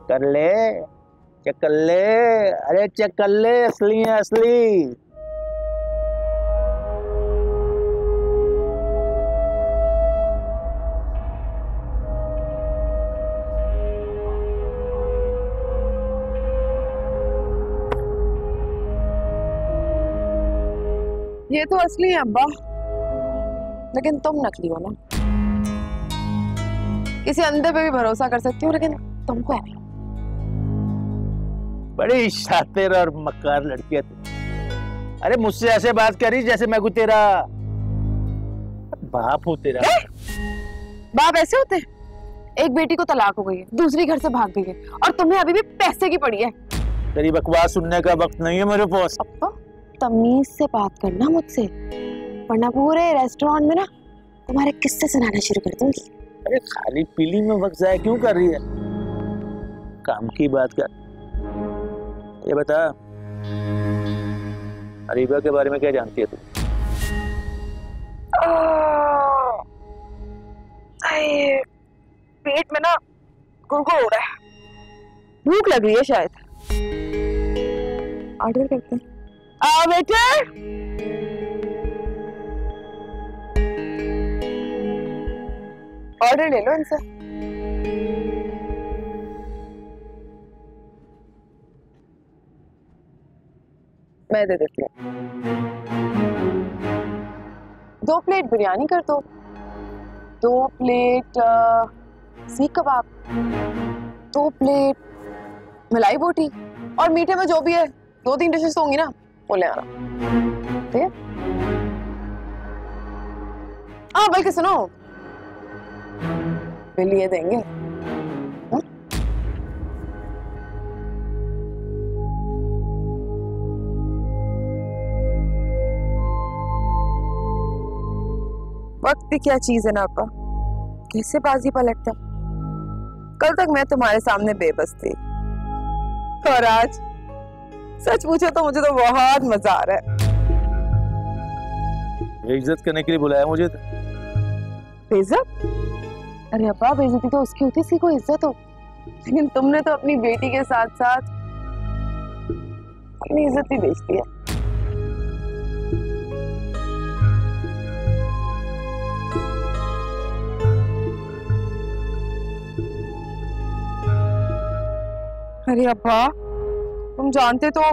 कर ले, चेक कर ले, अरे चेक कर ले, असली है असली। ये तो असली है अब्बा, लेकिन तुम नकली हो ना। किसी अंधे पे भी भरोसा कर सकती हूँ, लेकिन तुम पे नहीं। बड़ी शातिर और मक्कार लड़की है तू। अरे मुझसे ऐसे बात करी जैसे मैं कोई तेरा बाप हूँ तेरा। बाप ऐसे होते हैं? एक बेटी को तलाक हो गई है, दूसरी घर से भाग गई है, और तुम्हें अभी भी पैसे की पड़ी है। तेरी बकवास सुनने का वक्त नहीं है मेरे पास। अब्बा तमीज से बात करना मुझसे, वरना पूरे रेस्टोरेंट में ना तुम्हारे किस्से सुनाना शुरू कर दूंगी। अरे खाली पीली में वक्त जाया क्यों कर रही है? काम की बात कर। ये बता, अरीबा के बारे में क्या जानती है तू? पेट में ना गुड़गुड़ हो रहा है, भूख लग रही है शायद। ऑर्डर करते हैं। वेटर, ऑर्डर ले लो इनसे। मैं दे देती हूँ। 2 प्लेट बिरयानी कर दो, 2 प्लेट सीख कबाब, 2 प्लेट मलाई बोटी, और मीठे में जो भी है 2-3 डिशेस तो होंगी ना, वो ले आना। ठीक है? हाँ बल्कि सुनो, बिल ये देंगे। हाँ? वक्त भी क्या चीज है ना अब्बा, कैसे बाजी पलटता। कल तक मैं तुम्हारे सामने बेबस थी, और आज सच पूछो तो मुझे तो बहुत मजा आ रहा है। इज्जत करने के लिए बुलाया मुझे तो। बेइज्जत? अरे अब्बा बेइज्जती तो उसकी होती, किसी को इज्जत हो, लेकिन तुमने तो अपनी बेटी के साथ साथ अपनी इज्जत भी बेच दी है। अरे अब्बा तुम जानते तो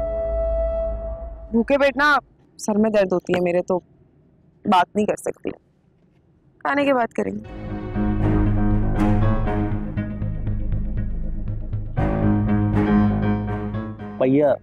भूखे पेट ना सर में दर्द होती है मेरे, तो बात नहीं कर सकती। खाने के बाद करेंगे। भैया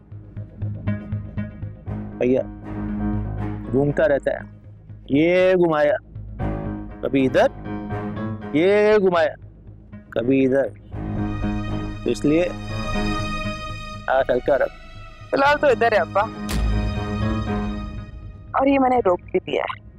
भैया घूमता रहता है, ये घुमाया कभी इधर, ये घुमाया कभी इधर, तो इसलिए हाथ हल्का रख। फिलहाल तो इधर है अब्बा, और ये मैंने रोक भी दिया है।